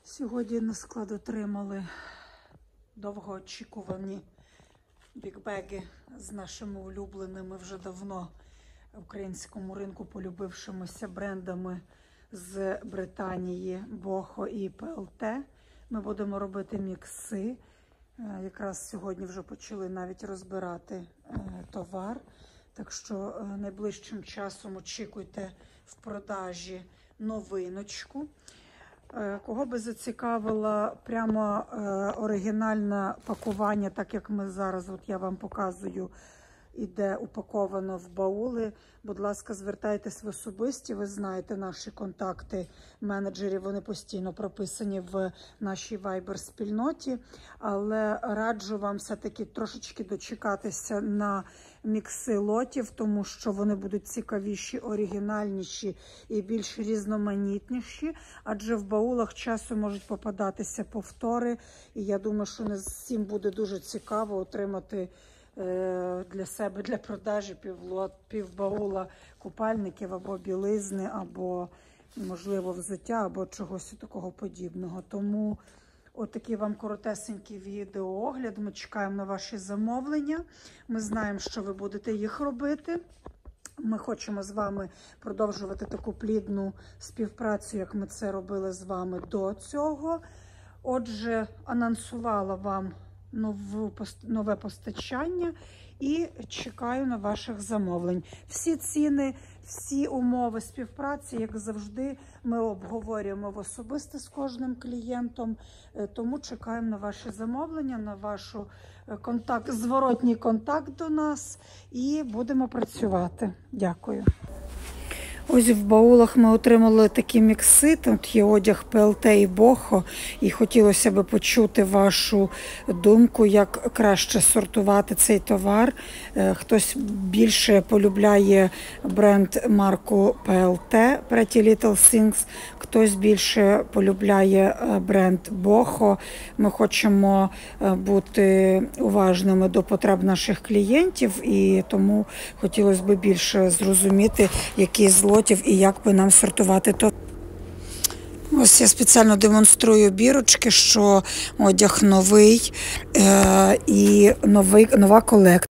Сьогодні на склад отримали довгоочікувані бікбеги з нашими улюбленими вже давно українському ринку полюбившимися брендами з Британії Boho і PLT. Ми будемо робити мікси. Якраз сьогодні вже почали навіть розбирати товар. Так що найближчим часом очікуйте в продажі новиночку. Кого би зацікавило прямо оригінальне пакування, так як ми зараз, от я вам показую, іде упаковано в баули. Будь ласка, звертайтесь в особисті, ви знаєте наші контакти менеджерів, вони постійно прописані в нашій Viber-спільноті. Але раджу вам все-таки трошечки дочекатися на мікси лотів, тому що вони будуть цікавіші, оригінальніші і більш різноманітніші, адже в баулах часу можуть попадатися повтори. І я думаю, що не всім буде дуже цікаво отримати для себе, для продажі півбаула купальників або білизни, або, можливо, взуття, або чогось такого подібного. Тому отакий вам коротесенький відеоогляд. Ми чекаємо на ваші замовлення. Ми знаємо, що ви будете їх робити. Ми хочемо з вами продовжувати таку плідну співпрацю, як ми це робили з вами до цього. Отже, анонсувала вам нове постачання і чекаю на ваших замовлень. Всі ціни, всі умови співпраці, як завжди, ми обговорюємо в особисто з кожним клієнтом, тому чекаємо на ваші замовлення, на ваш зворотній контакт до нас і будемо працювати. Дякую. Ось в баулах ми отримали такі мікси, тут є одяг PLT і Boho, і хотілося б почути вашу думку, як краще сортувати цей товар. Хтось більше полюбляє бренд марку PLT, Pretty Little Things, хтось більше полюбляє бренд Boho. Ми хочемо бути уважними до потреб наших клієнтів, і тому хотілося б більше зрозуміти, які злотів і як би нам сортувати то. Ось я спеціально демонструю бірочки, що одяг новий і нова колекція.